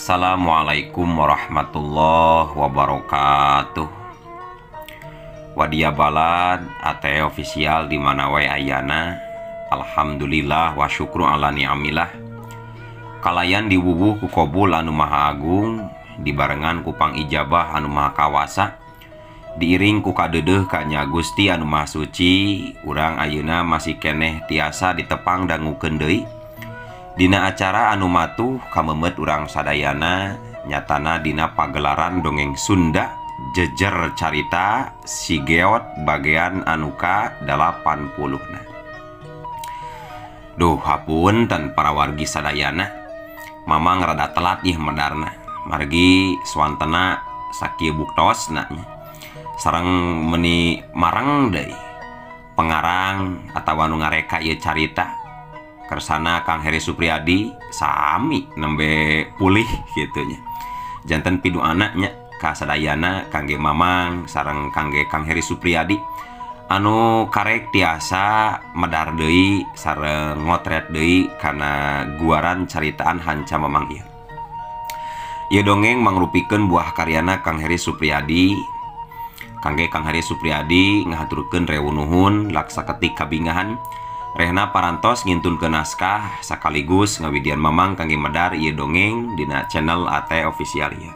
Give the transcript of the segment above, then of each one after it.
Assalamualaikum warahmatullahi wabarakatuh. Wadia balad ate official di mana wae ayana. Alhamdulillah wa syukru ala ni'amillah. Kalayan diwuwuh ku qobul anu maha agung, dibarengan ku pang ijabah anu maha kawasa, diiring ku kadeudeuh ka Nya Gusti anu maha suci. Urang ayeuna masih keneh tiasa ditepang dangukeun deui dina acara anu matuh kamemet urang sadayana, nyatana dina pagelaran dongeng Sunda jejer carita si Geot bagian anu ka-80 na. Duh hapunten para wargi sadayana, mamang rada telat ieu medarna. Margi swantena sakieu buktosna sareng meuni marang deui pengarang atawa anu ngareka ieu carita. Kersana Kang Heri Supriyadi sami nembe pulih gitunya. Janten pidu anaknya ka sadayana kangge mamang sareng kangge Kang Heri Supriyadi anu karek tiasa medar deui sareng ngotret deui kana guaran caritaan hanca mamang ieu. Ieu dongeng mangrupikeun buah karyana Kang Heri Supriyadi. Kangge Kang Heri Supriyadi ngahaturkeun rewu nuhun laksa ketik kabingahan. Rehna parantos ngintunkeun naskah sakaligus ngawidian mamang kangge medar ieu dongeng dina channel AT Official ieu.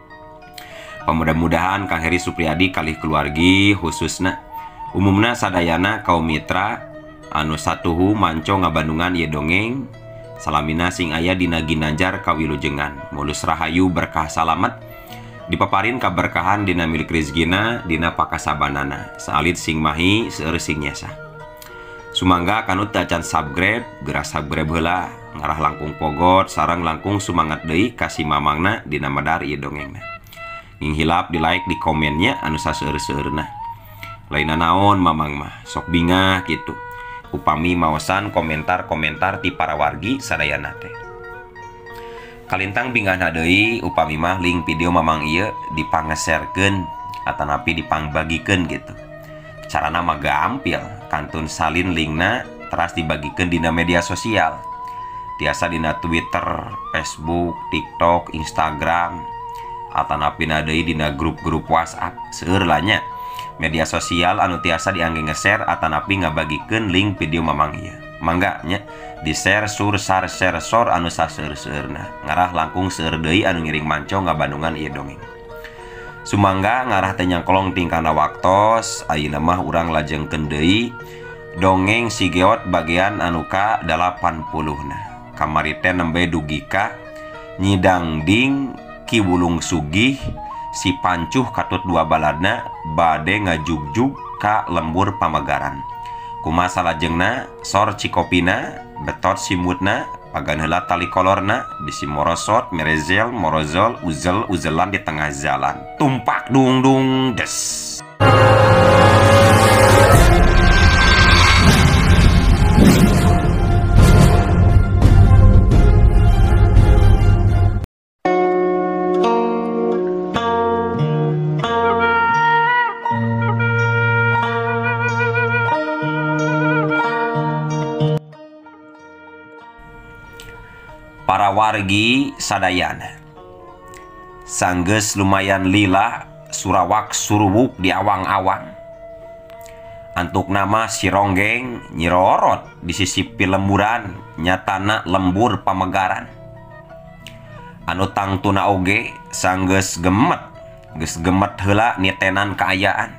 Pamudah-mudahan Kang Heri Supriyadi kalih keluargi khususna umumna sadayana kaum mitra anu satuhu manco ngabandungan ieu dongeng salamina sing aya dina Ginanjar kawilujengan. Mulus rahayu berkah salamet dipaparin kaberkahan dina milik rezekina dina pakasabanana. Saalit sing mahi seueur sing nyesa. Sumangga kanut tacan subscribe, geura subscribe heula, ngarah langkung pogot sareng langkung sumangat deui kasih mamangna dina medar ieu dongengna. Ning hilap di like di komennya anu saseueur-seueurna. Lainna naon mamang mah sok bingah kitu. Upami maosan komentar-komentar ti para wargi sadayana teh. Kalintang bingahna deui upami mah link video mamang ieu dipangeserkeun atanapi dipangbagikeun gitu. Carana mah gampil, kantun salin linkna teras dibagikeun dina media sosial. Tiasa dina Twitter, Facebook, TikTok, Instagram, atanapina deui dina grup-grup WhatsApp. Seueur lah nya media sosial anu tiasa diangge nge-share atanapi ngabagikeun link video mamang ieu. Mangga nya di-share share anu saseueur-seueurna. Ngarah langkung seueur deui anu ngiring manco ngabandungan ieu dongeng. Sumangga ngarah teh nyangkolong tingkana waktos, ayeuna mah urang lajengkeun deui dongeng si Geot bagian anu ka-80 na. Kamari teh nembe dugi ka Nyi Dangding Ki Wulung Sugih si Pancuh katut dua baladna bade ngajugjug ka lembur Pamagaran. Kumaha salajengna sor cikopina betot simutna pagan heula tali kolorna bisi morosot merezel morozol uzelan di tengah jalan tumpak dung dung des. Para wargi sadayana, sanggeus lumayan lila surawak suruwuk di awang-awang. Antuk nama si ronggeng nyirorot di sisi lemburan nyatana lembur Pamagaran. Anu tangtuna oge sanggeus gemet, geus gemet heula nitenan kaayaan.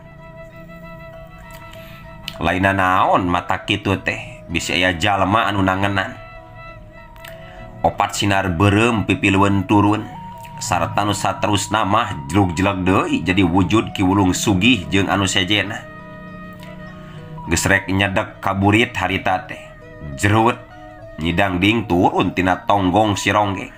Laina naon mata kitu teh bisi aya jalma anu nangenan. Opat sinar beureum pipileueun turun sarta nu saterusna mah jelug-jeleg deui jadi wujud Ki Wulung Sugih jeung anu sejena. Geus rek nyedek kaburit harita teh jereut Nyi Dangding turun tina tonggong si ronggeng.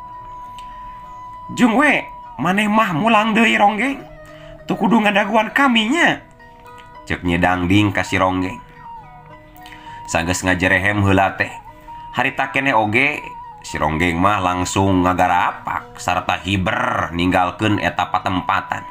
"Jung we, maneh mah mulang deui ronggeng. Tu kudu ngadaguan kami nya," ceuk Nyi Dangding ka si ronggeng. Sanggeus ngajerehem heula teh harita keneh oge si ronggeng mah langsung ngagarapak sarta hiber ninggalkeun eta patempatan.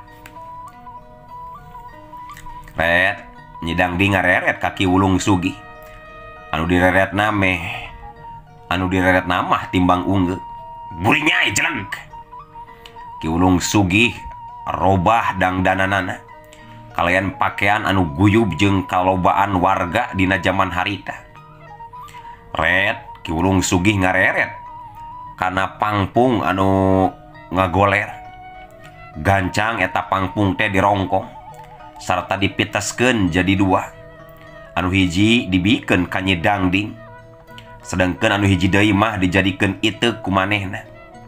Ret Nyi Dangding ngareret ka Ki Wulung Sugih. Anu direret namah timbang unggul burinya jeleng. Ki Ulung Sugih robah dangdananana kalayan pakaian anu guyub jeung kalobaan warga dina zaman harita. Red Ki Ulung Sugih ngareret kana pangpung anu ngagoler. Gancang eta pangpung teh dirongkong sarta dipiteskeun jadi dua. Anu hiji dibikeun ka Nyi Dangding, sedangkan anu hiji deui mah dijadikeun iteuk ku manehna.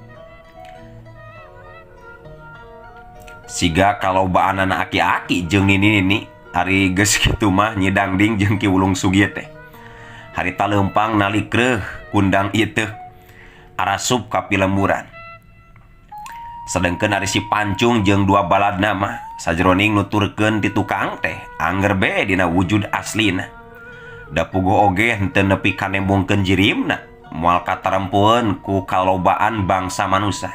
Siga kalobaanana aki-aki jeung nini-nini ari geus kitu mah Nyi Dangding jeung Ki Ulung Sugih teh harita leumpang nalikreuh kundang iteuk arasup ka pilemburan. Sedangkan ari si Pancung jeung dua baladna mah sajroning nuturkeun ti tukang teh angger be dina wujud aslina. Da puguh oge henteu nepi ka nembongkeun jirimna moal katarempueun ku kalobaan bangsa manusia.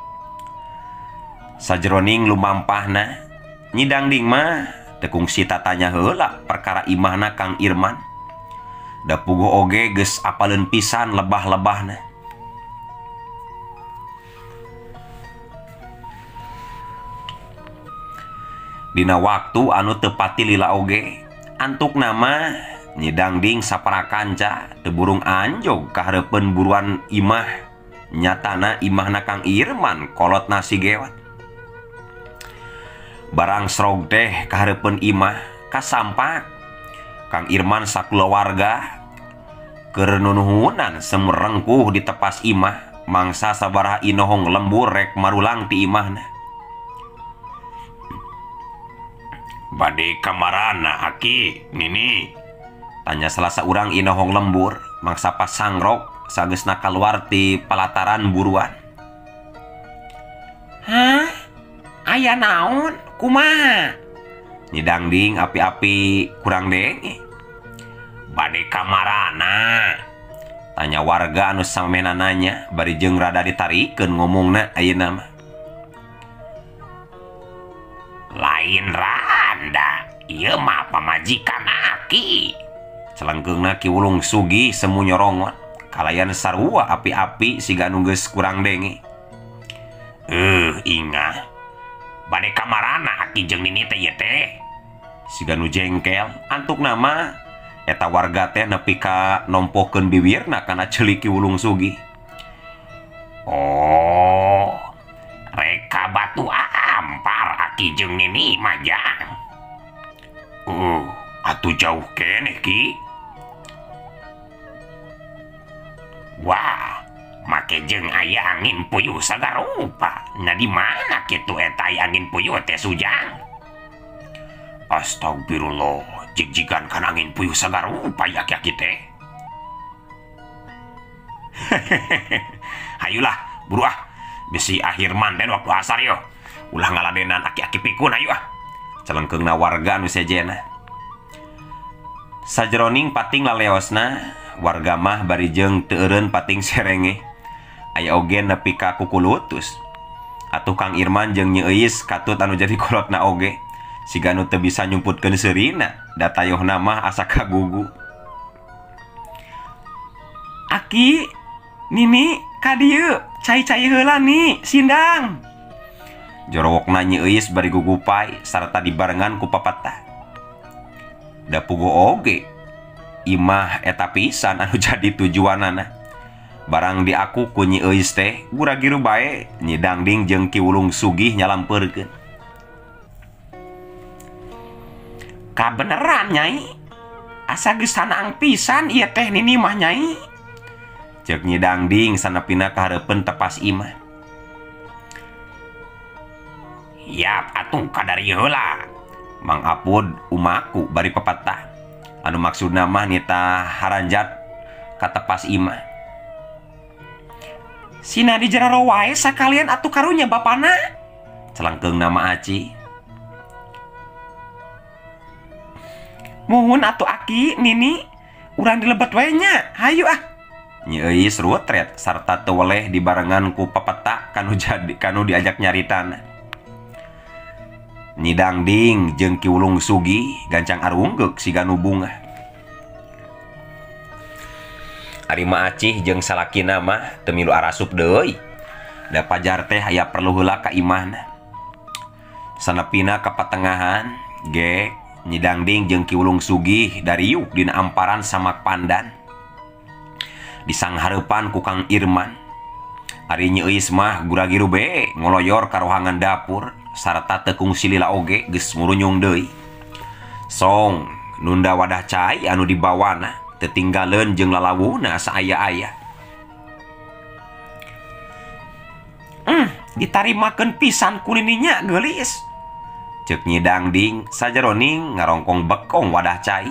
Sajroning lumampahna Nyi Dangding mah teu kungsi tatanya heula perkara imahna Kang Irman. Da puguh oge geus apaleun pisan lebah-lebahna. Dina waktu anu teu pati lila oge antuk nama Nyi Dangding sapara kanca teu burung anjog kahareupeun buruan imah. Nyatana imahna Kang Irman kolot nasi gewat. Barang srog teh kahareupeun imah kasampak Kang Irman sakulawarga keur nunuhunan semerengkuh di tepas imah mangsa sabaraha inohong lembur rek marulang ti imahna. Bade kamarana Aki Nini, tanya salah seorang inohong lembur mangsa pas sangrok sageusna kaluar ti palataran buruan. Hah? Aya naon? Kumaha? Nyi Dangding api-api kurang denge. Bade kamarana, tanya warga anu samena nanya bari jeung rada ditarikeun ngomongna ayeuna mah. Lain randa, ieu mah pamajikan Aki. Celengkeungna Ki Ulung Sugih semu nyorongot kalayan sarua api-api siga anu geus kurang denge. Ingah. Bade kamarana Aki jeung Nini teh ieu teh. Siga nu jengkel antuk nama eta warga teh nepi ka nompokeun bibirna kana ceulik Ki Ulung Sugih. Oh, reka batu ampar Aki jeung Nini majang. Atuh jauh keneh Ki. Wah, make jeung aya angin puyuh sagarupa. Nah di mana kitu eta angin puyuh teh Sujang? Astagfirullah, jig-jigan kan angin puyuh sagarupa ya ki teh. Hayulah, buru ah. Bisi akhir manten waktu asar yo. Ulah ngaladenan aki-aki pikun ayo ah. Celengkeungna warga anu sejena. Sajroning pating laleosna, warga mah bari jeung teu eureun pating serenge. Aya oge nepi ka kukulutus. Atuh Kang Irman jeung Nyi Euis katut anu jadi kolotna oge. Siga anu teu bisa nyumputkeun seurina, da tayohna mah asa kagugu. Aki, Nini, ka dieu, cai-cai heula ni, sindang. Jorowokna Nyi Euis bari gugupay sarta dibarengan ku papatah. Da puguh oge imah eta pisan anu jadi tujuanana. Barang diaku ku Nyi Euis teh gura-giru bae Nyi Dangding jeung Ki Ulung Sugih nyalampeurkeun. Kabeneran Nyai, asa geus sanang pisan ieu teh Nini mah Nyai. Ceuk Nyi Dangding sanepina kahareupeun tepas imah. Yap atuh kadari heula. Mang Apud umaku bari pepatah. Anu maksudna mah nita haranjat ka tepas imah. Sina di jeraro wae sakalian atuh karunya bapana. Celengkeung nama Aci. Muhun atuh Aki, Nini, urang dilebet wae nya. Hayu ah. Nyi Euis rutret sarta teu weleh dibarengan ku pepeta kanu diajak nyaritana. Nyi Dangding jeung Ki Ulung Sugih gancang arunggeuk siga nu bunga. Ari Ma Acih jeung salakina mah teu milu arasup deui. Da pajar teh aya perlu heula ka imahna. Sanepina ka patengahan ge Nyi Dangding jeung Ki Ulung Sugih dariuk dina amparan Samak Pandan. Disanghareupan ku Kang Irman. Ari Nyi Euis mah gura-giru be ngoloyor ka rohangan dapur sarta tekung silila oge geus murunyung deui. Song nunda wadah cai anu dibawana tetinggaleun jeung lalawuhna saaya-aya. Ditarimakeun pisan kulininya geulis. Ceuk Nyi Dangding sajeroning ngarongkong bekong wadah cai.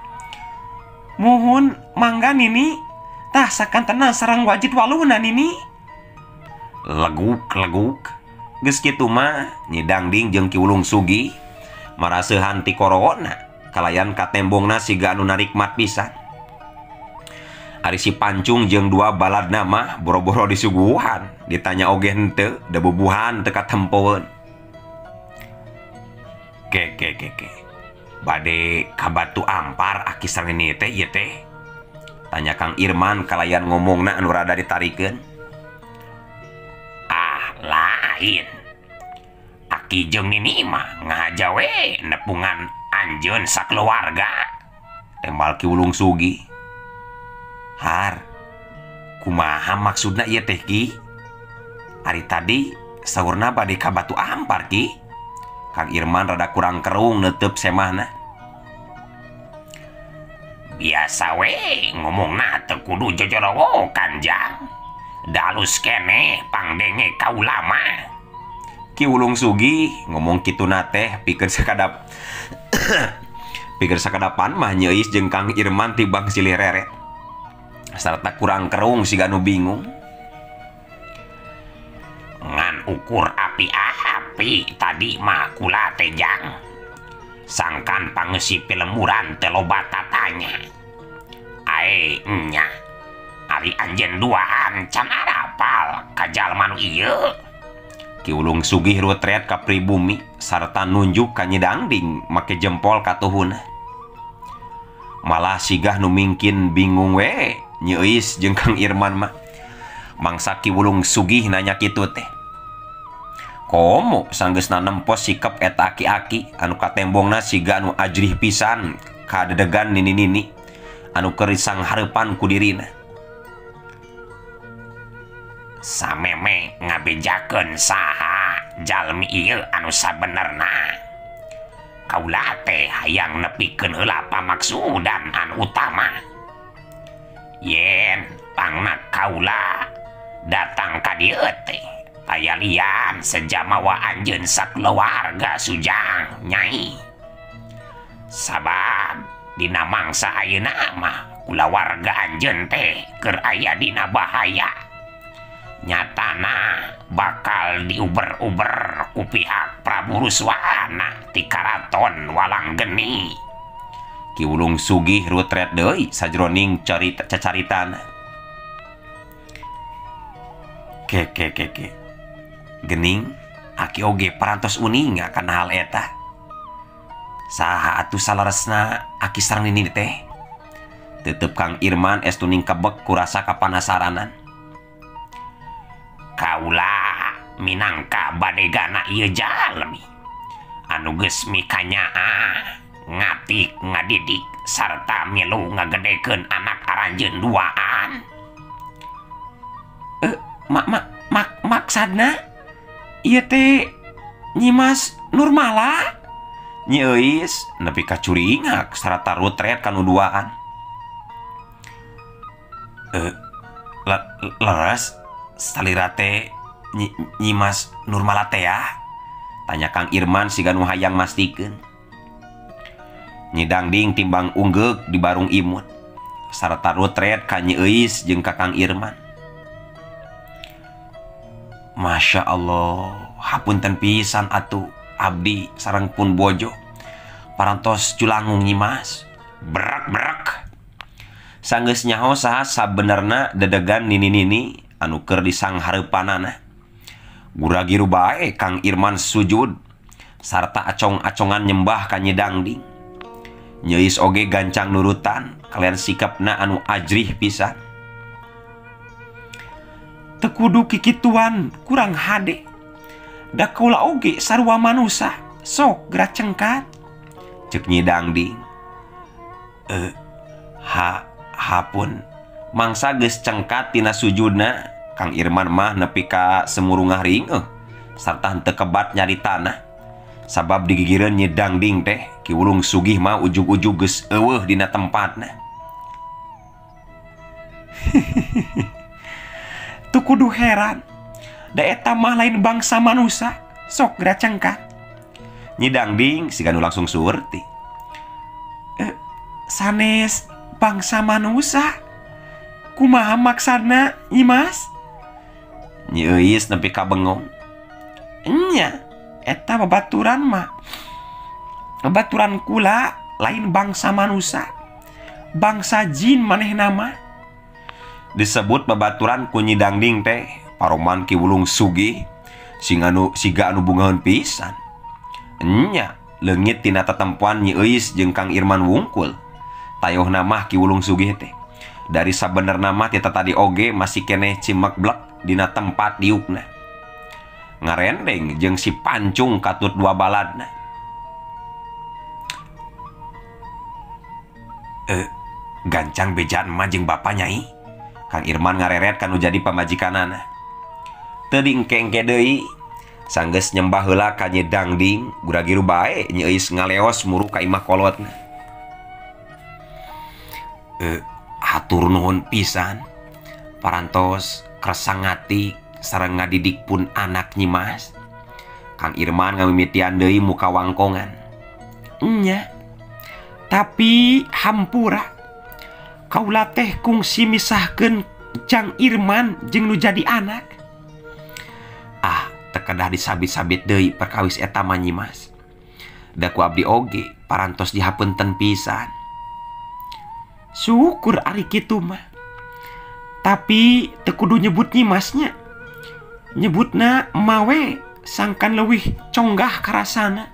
Muhun mangga nini, tah sakantena sareng wajib waluhna nini. Leguk. Geus kitu mah Nyi Dangding jeung Ki Ulung Sugih maraseuhan ti korona kalayan katembongna siga anu narikmat pisan. Ari si Pancung jeung dua baladna mah boro-boro disuguhan, ditanya oge henteu, da bubuhan teu katempoeun. Ke. Bade ka Batu Ampar aki sareng teh ieu teh. Tanya Kang Irman kalayan ngomongna anu rada ditarikeun. Ah, lain. Aki jeung nini mah ngahaja we nepungan anjeun sakeluarga. Tembal Ki Ulung Sugih. Har, kumaha maksudna ieu teh Ki? Ari tadi saurna bade ka Batu Ampar Ki. Kang Irman rada kurang kerung neuteup semahna. Biasa we ngomongna teu kudu jojorowokan Jang. Dalus keneh pangdenge kaula mah. Ki Ulung Sugih ngomong kituna teh pikeun sakadap pikeun sakadapan mah Nyi Euis jeung Kang Irman tibang silih reret. Sarta kurang kerung siga nu bingung. Ngan ukur api-api tadi mah kula teh Jang. Sangkan pangeusi pilemuran teh loba tatanya. Ae nya. Ari anjeun duaan can arapal ka jalma nu ieu. Ki Ulung Sugih rutret ka pribumi sarta nunjuk ka Nyi Dangding make jempol ka tuhuna. Malah sigah nu mingkin bingung we Nyi Euis jeung Kang Irman mah. Mangsa Ki Ulung Sugih nanya kitu teh. Komo sanggeusna nempos sikep eta aki-aki anu katembongna siga anu ajrih pisan ka dedegan nini-nini anu keur disanghareupan ku dirina. Sameme ngabejakeun saha jalmi ieu anu sabenerna. Kaula teh hayang nepikeun heula pamaksudan anu utama. Yen pangna kaula datang ka dieu teh tayalian sejamawa anjeun sakeluarga Sujang Nyai. Sabab dina mangsa ayeuna mah kulawarga anjeun teh keur aya dina bahaya. Nyatana bakal diuber-uber ku pihak Prabu Ruswana ti Karaton Walanggeni. Ki Ulung Sugih rutret deui sajroning cacaritana. Ke. Gening, aki oge parantos uninga kana hal eta. Saha atuh salaresna aki sareng nini teh? Tetep Kang Irman estuning kebek kurasa kapanasaranan. Kaula minangka badegana ieu jalmi anu geus mikanyaa ngatik ngadidik sarta milu ngagedekeun anak aranjeun duaan. Maksudna ieu teh Nyimas Nurmala? Nyi Euis nepi ka curingak sarta rutret kanu duaan. Leres salira teh Nyimas Nurmala teh ya? Tanya Kang Irman siga nu hayang mastikeun. Nyi Dangding timbang unggek di barung imut sarta rutret ka Nyi Euis jeung ka Kang Irman. Masya Allah, hapunten pisan atuh abdi sareng pun bojo parantos culangung Nyimas. Berak. Sanggeus nyaho saha sabenerna dedegan nini-nini anu keur disanghareupanana. Gura-giru bae Kang Irman sujud sarta acong-acongan nyembah ka Nyi Dangding. Nyi Euis oge gancang nurutan kalian sikapna anu ajrih pisan. Tekudu kikituan kurang hade. Da kaula oge sarua manusa, sok gerak cengkat. Cek Nyi Dangding. Hapun. Mangsa geus cengkat tina sujudna, Kang Irman mah nepi ka semurungah ringeuh sarta henteu kebat nyari tanah. Sabab digigireun Nyi Dangding teh Ki Wulung Sugih mah ujug-ujug geus eueuh dina tempatna. Tu kudu heran. Da eta mah lain bangsa manusia, sok gerak cengkat. Nyi Dangding siganu langsung surti. Sanes bangsa manusia, kumaha maksana Nyi Mas? Nyi Euis nepi ka bengong. Nya, eta babaturan mah. Babaturan kula lain bangsa manusia, bangsa jin maneh nama. Disebut babaturan ku Nyi Dangding teh paroman Ki Wulung Sugih siga anu bungaheun pisan. Nya, leungit tina tetempuan Nyi Euis jeung Kang Irman wungkul. Tayohna mah Ki Wulung Sugih teh dari sabenerna mah tita tadi oge masih keneh cimeklek dina tempat diukna. Ngarendeng jeung si Pancung katut dua baladna. Gancang bejaan mah jeung bapa Nyai. Kang Irman ngareret kanu jadi pamajikanana. Teu diengke-engke deui. Sanggeus nyembah heula ka Nyi Dangding, gura-giru bae Nyi Euis ngaleos muruh ka imah kolotna. Hatur nuhun pisan. Parantos kersang ngati sareng ngadidik pun anak Nyi Mas. Kang Irman ngamimitian deui muka wangkongan. Nya. Tapi hampura. Kaula teh kungsi misahkeun Jang Irman jeung nu jadi anak. Teu kedah disabit-sabit deui perkawis eta mah Nyi Mas. Da ku abdi oge parantos dihapunten pisan. Syukur ari kitu mah. Tapi teu kudu nyebut Nyi Masnya. Nyebutna mawe sangkan leuwih conggah karasana.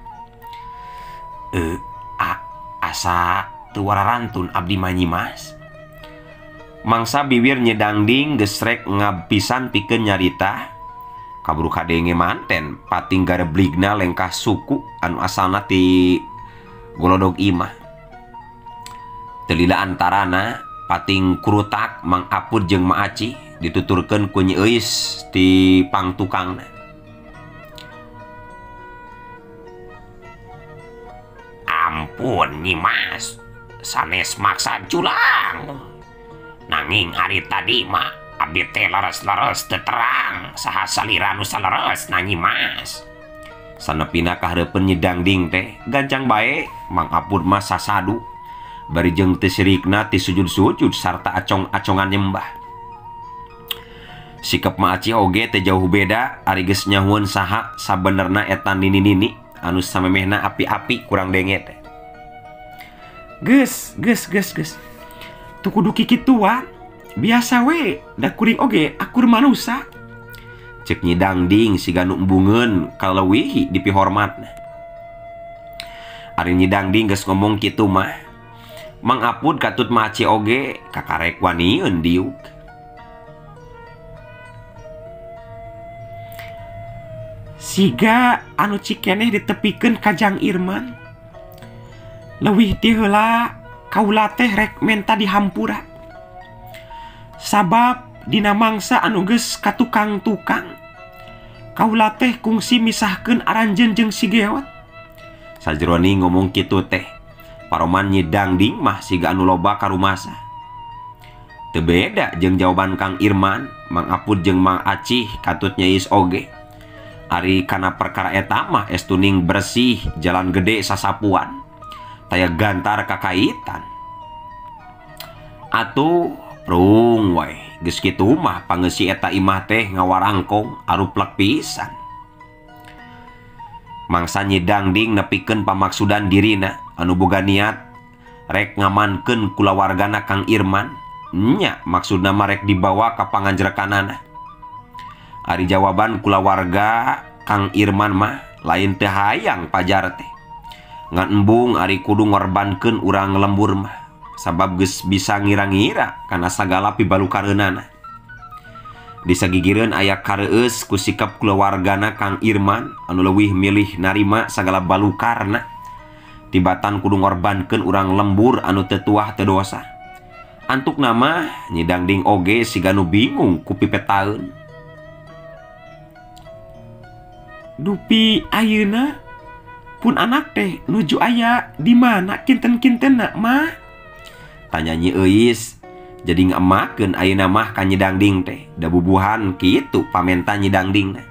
Asa teu wararantun abdi mah Nyi Mas. Mangsa bibir Nyi Dangding geus rek ngapisan pikeun nyarita. Kaburu kadenge manten pating garebligna lengkah suku anu asalna ti Golodog Imah. Telila antarana pating kurutak Mang Apud jeung Ma Aci dituturkeun ku Nyi Euis ti pangtukangna. Ampun Nyi Mas, sanes maksa culang. Nanging hari tadi mah abdi teh leres-leres teu terang saha salira nu saleres na Nyi Mas. Sanepina kahareupeun Nyi Dangding teh gancang bae Mang Apud mah sasadu. Bari jeung teu sirikna ti sujud-sujud sarta acong-acongan nyembah. Sikep Ma Aci oge teh jauh beda ari geus nyahueun saha sabenerna eta nini-nini anu samemehna api-api kurang denge teh. Geus. Tu kudu kikituan. Biasa we, da kuring oge akur manusia. Cek Nyi Dangding siga nu embungeun kaleuwih di pihormatna. Ari Nyi Dangding geus ngomong kitu mah, Mang Apud katut Ma Aci oge kakarek wanieun diuk. Siga anu cikeneh ditepikeun ka Jang Irman. Leuwih ti heula kaula teh rek menta dihampura. Sabab dina mangsa anu geus katukang-tukang, kaula teh kungsi misahkeun Aranjeun jeung si Geot. Sajroning ngomong kitu teh, paroman Nyi Dangding mah siga anu loba karumasa. Teu beda jeung jawaban Kang Irman, Mang Apud jeung Mang Acih katut Nyi Euis oge. Ari kana perkara eta mah estuning bersih jalan gede sasapuan. Taya gantar kakaitan. Atuh prung wae geus kitu mah pangeusi eta imah teh ngawarangkong aruplek pisan. Mangsa Nyi Dangding nepikeun pamaksudan dirina anu boga niat rek ngamankeun kulawargana Kang Irman. Nya maksudna mah rek dibawa ka panganjrekanana. Ari jawaban kulawarga Kang Irman mah lain teu hayang pajar teh. Ngan embung ari kudu ngorbankeun urang lembur mah, sabab geus bisa ngira-ngira kana sagala pibalukareunana. Disagigireun aya kareus ku sikap keluargana Kang Irman anu leuwih milih narima sagala balukarna. Tibatan kudu ngorbankeun urang lembur anu teu tuah teu dosa. Antuk nama Nyi Dangding oge siga nu bingung ku pipetaeun. Dupi ayeuna pun anak teh nuju aya di mana kinten-kintenna mah? Tanya Nyi Euis. Jadi ngemakeun ayeuna mah ka Nyi Dangding teh. Da bubuhan kitu pamenta Nyi Dangding teh.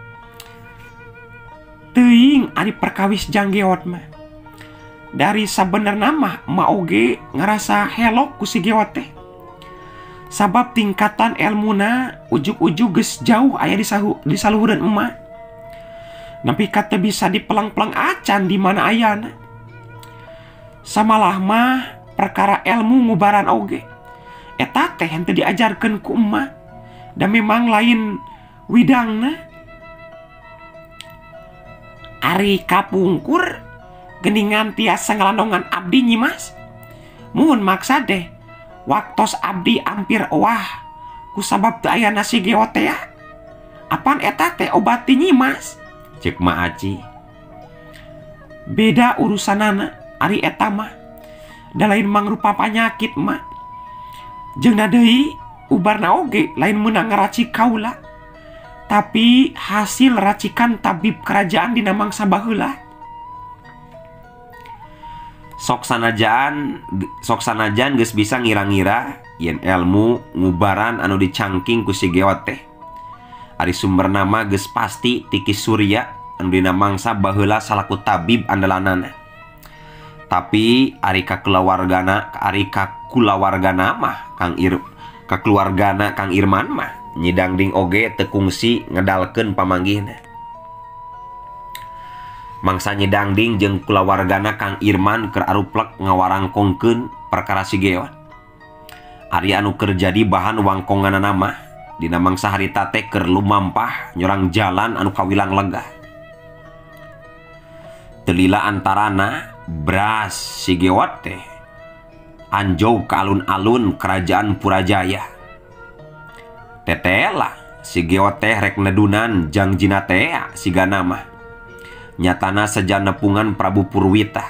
Teuing ari perkawis janggeot mah. Dari sabenerna mah oge ngerasa helok ku si geot teh. Sabab tingkatan elmuna ujug-ujug geus jauh aya di saluhureun emak. Nepi kate bisa dipelang-pelang acan di mana ayana. Samalah mah perkara ilmu ngubaran oge. Eta teh henteu diajarkeun ku emak. Dan memang lain widangna. Ari kapungkur geningan tiasa ngelandongan abdi Nyi Mas. Muhun maksa deh. Waktos abdi ampir owah kusabab teu aya nasi geot teh. Apaan eta teh obati Nyi Mas? Cek Ma Aci. Beda urusanana ari eta mah. Da lain mangrupa panyakit mah. Jeung deui ubarna oge lain meunang ngaraci kaula. Tapi hasil racikan tabib kerajaan dina mangsa baheula. Sok sanajan geus bisa ngira-ngira yen ilmu ngubaran anu dicangking ku si geot teh. Ari sumber nama geus pasti Tiki Surya anu dina mangsa baheula salaku tabib andalanana. Tapi ari ka kulawargana mah keluargana Kang Irman mah Nyi Dangding oge teu kungsi ngedalkeun pamanggihna. Mangsa Nyi Dangding jeung kulawargana Kang Irman keur aruplek ngawarangkongkeun perkara si geot. Ari anu keur jadi bahan wangkonganana mah dina mangsa harita teh keur lumampah nyorang jalan anu kawilang lega. Telila antarana beras si geot teh anjog ka alun-alun kerajaan Purajaya. Tetela si geot teh rek nedunan jangjina teh sigana mah nyatana saja nepungan Prabu Purwita.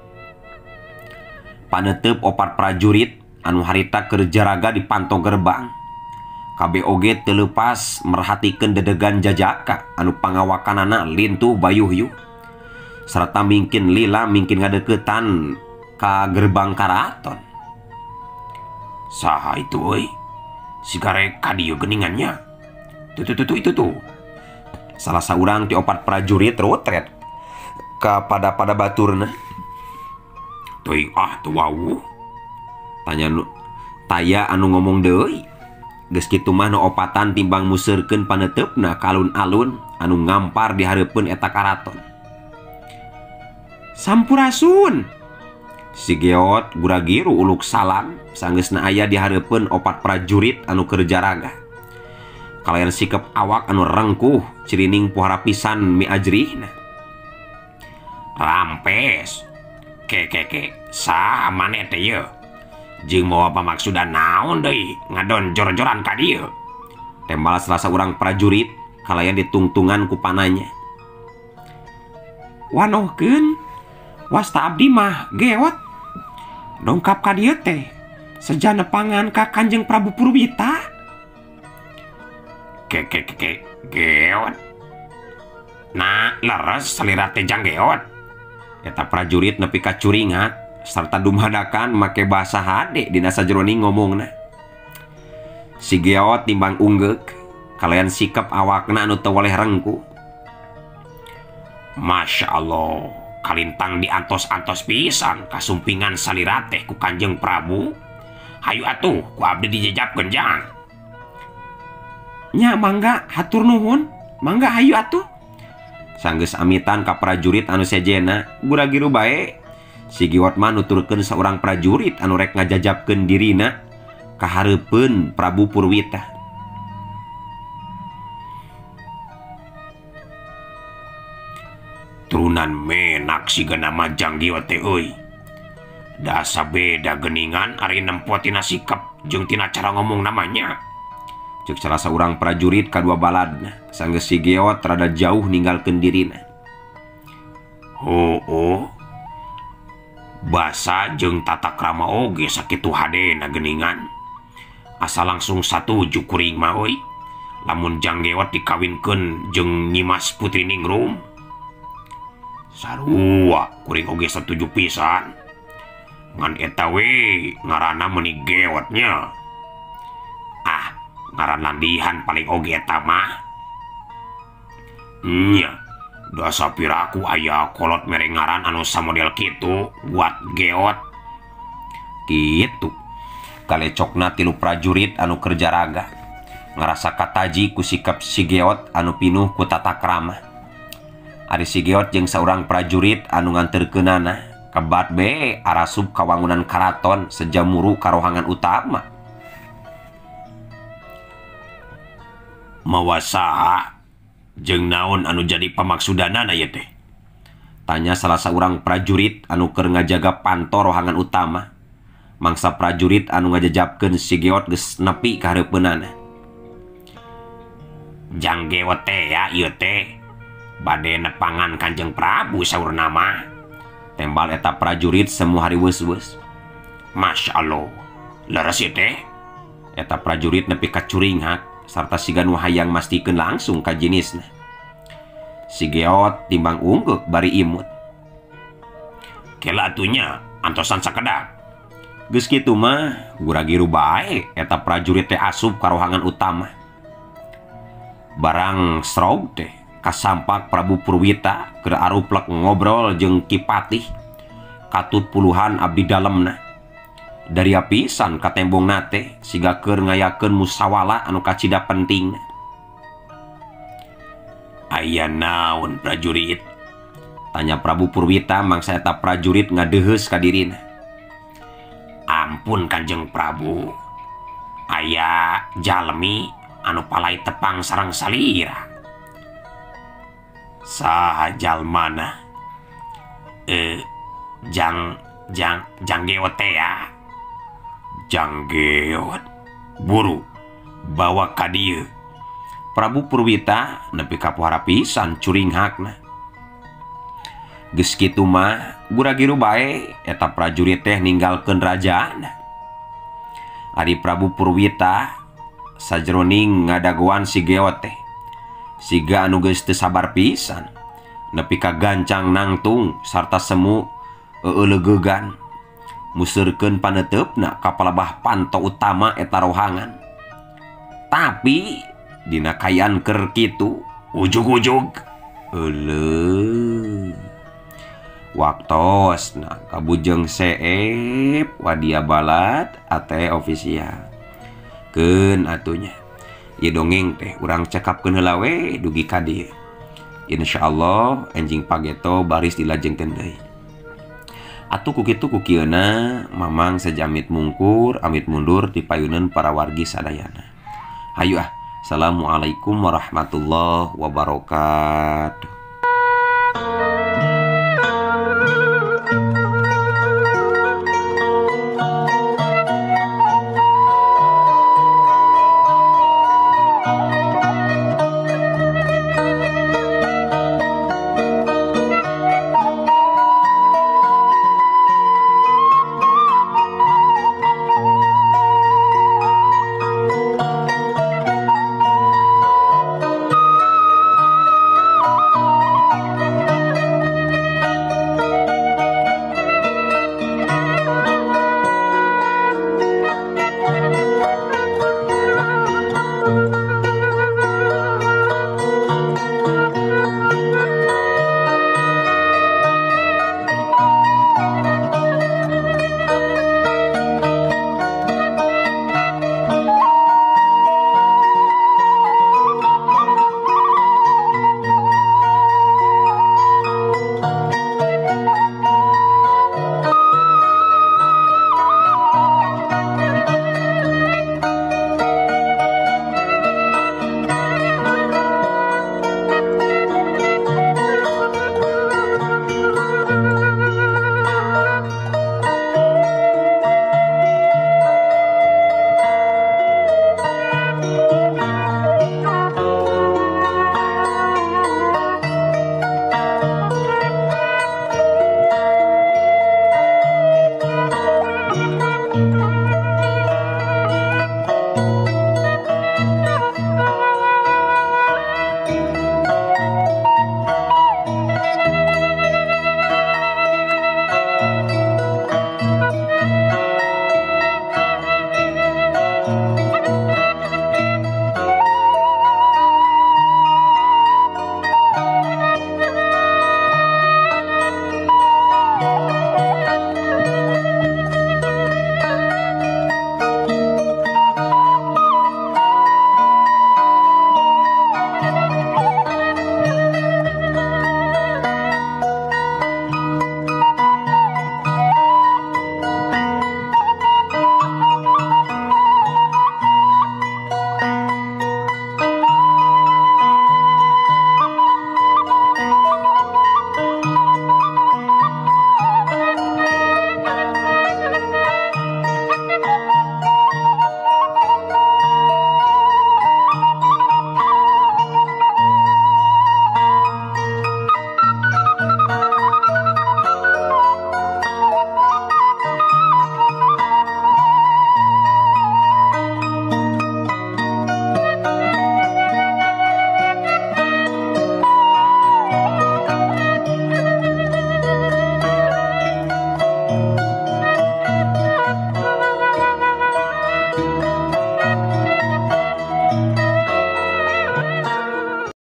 Paneuteub opat prajurit anu harita keur jaraga di panto gerbang. Kabeh oge teu leupas merhatikeun dedegan jajaka anu pangawakanana lintuh bayuh-yuh. Serta mungkin lila mungkin ngadeuketan ka gerbang karaton. Saha itu euy? Sigare ka dieu geuningannya. Tuh itu tuh. Salah saurang ti opat prajurit rotret ka pada baturna. Teuing teu wau. Taya anu ngomong deui. Geus kitu mah nu opatan timbang museurkeun paneteupna ka alun-alun anu ngampar di hareupeun eta karaton. Sampurasun. Si geot guragiru uluk salam sanggeusna aya di hareupeun opat prajurit anu keur jaraga. Kalayan sikep awak anu rengkuh cirining pohara pisan mi ajrihna. Rampes. Ke. Saha maneh teh yeuh? Jeung moal pamaksudan naon deui ngadon jor-joran ka dieu? Tembal salah urang prajurit kalayan ditungtungan ku pananya. Wanohkeun wasta abdi mah geot. Dongkap ka dieu teh seja nepangan ka Kanjeng Prabu Purwita. Ke geot. Nah, leres salira teh jang geot. Eta prajurit nepi ka curingat sarta dumadakan make bahasa hade dina sajroning ngomongna. Si geot timbang unggeuk kalayan sikap awakna anu teu waleh rengkuh. Masya Allah, kalintang diantos-antos pisan kasumpingan salira teh ku Kanjeng Prabu. Hayu atuh ku abdi dijejapkeun jang. Nya mangga hatur nuhun, mangga hayu atuh. Sanggeus amitan ka prajurit anu sejena guragiru bae. Si geot mah nuturkeun saurang prajurit anu rek ngajajabkeun dirina ka hareupeun Prabu Purwita. Turunan menak sigana majang geot teh euy. Da sabeda geuningan ari nempo tina sikap jeung tina cara ngomong namanya. Cek salah seorang prajurit kadua baladna sanggeus si Geot rada jauh ninggalkeun dirina. Oh, basa jeung tata krama oge sakitu hadena geuningan. Asa langsung satuju kuring mah euy. Lamun Jang Gewot dikawinkeun jeung Nyimas Putri Ningrum. Sarua kuring oge satuju pisan. Ngan eta we ngaranna meuni Gewotnya. Ngaran landihan paling oge eta mah. Nya, da sapiraku aya kolot mere ngaran anu samodel kitu buat Geot. Kitu. Kalecokna tilu prajurit anu kerja raga. Ngarasa kataji ku sikap si Geot anu pinuh ku tata krama. Ari si Geot jeung saurang prajurit anu nganterkeunana kebat be arasup kawangunan karaton sejamuru karohangan utama. Mawa saha jeung naon anu jadi pamaksudanana ieu teh? Tanya salah seorang prajurit anu keur ngajaga panto rohangan utama. Mangsa prajurit anu ngajajabkeun si Geot geus nepi ka hareupeunana. Jang Gewot teh ya ieu teh bade nepangan Kanjeng Prabu saurna mah. Tembal eta prajurit semu hari weus-weus. Masya Allah, leres ieu teh. Eta prajurit nepi ka curinghak sarta siga nu hayang mastikeun langsung ka jenisna. Si Geot timbang ungguk bari imut. Kela atunya antosan sakedak. Geus kitu mah gura-giru bae eta prajurit teh asup ka rohangan utama. Barang srog teh kasampak Prabu Purwita keur aruplek ngobrol jeung Kipatih katut puluhan abdi dalemna. Dari apisan ka tembongna teh siga keur ngayakeun musyawarah anu kacida penting. Aya naon prajurit? Tanya Prabu Purwita mangsa eta prajurit ngadeuheus ka dirina. Ampun Kanjeng Prabu, aya jalmi anu palai tepang sareng salira. Saha jalmana? Jang Gewot teh ya. Jang Gewot, buru bawa ka dieu. Prabu Purwita nepi ka pohara pisan curinghakna. Geus kitu mah gura-giru bae eta prajurit teh ninggalkeun rajana. Ari Prabu Purwita sajroning ngadagoan si Geot teh siga anu geus teu sabar pisan nepi ka gancang nangtung sarta semu eulegegan museurkeun paneteupna ka palebah panto utama eta rohangan. Tapi dina kayaan keur kitu ujug-ujug waktosna kabujeng seep wadia balad ate ofisial. Keun atunya ieu dongeng teh urang cekapkeun heula we dugi ka dieu. Insyaallah enjing pageto baris dilajengkeun deui. Atuh kukitu kukieuna mamang sajamit mungkur amit mundur ti payuneun para wargi sadayana. Hayu Assalamualaikum warahmatullahi wabarakatuh.